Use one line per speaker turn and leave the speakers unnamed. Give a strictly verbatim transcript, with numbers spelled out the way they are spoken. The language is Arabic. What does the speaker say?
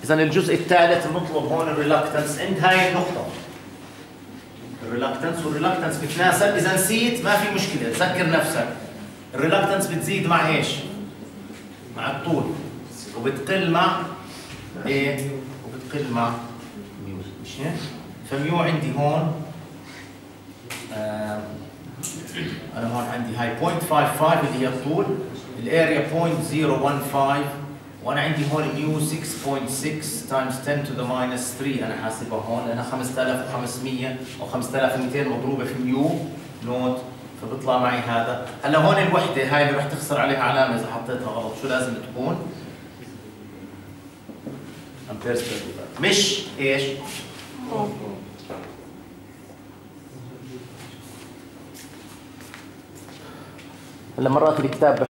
اذا الجزء الثالث المطلوب هون الريلكتنس عند هاي النقطه. الريلكتنس والريلكتنس بتناسب، اذا نسيت ما في مشكله، تذكر نفسك الريلكتنس بتزيد مع ايش؟ مع الطول، وبتقل مع ايه؟ وبتقل مع ميو، مش هيك؟ فميو عندي هون آه انا هون عندي هاي صفر فاصلة خمسة خمسة اللي هي الطول، الاريا صفر فاصلة صفر واحد خمسة، وانا عندي هون ميو ستة فاصلة ستة تايمز عشرة to the minus ثلاثة، انا حاسبها هون لانها خمسة آلاف وخمسمية او خمسة آلاف ومئتين مضروبه في ميو نوت، فبيطلع معي هذا. هلا هون الوحده هاي اللي رح تخسر عليها علامه اذا حطيتها غلط، شو لازم تكون؟ امبيرز بير متر، مش ايش؟ هلا مرات الكتاب